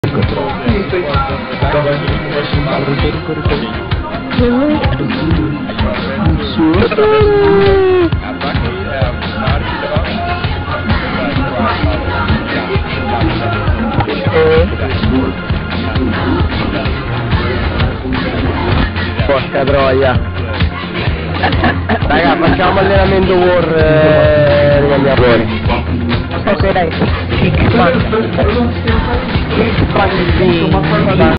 Porca troia. Raga, facciamo allenamento war, rimaniamo fuori. Ok, dai.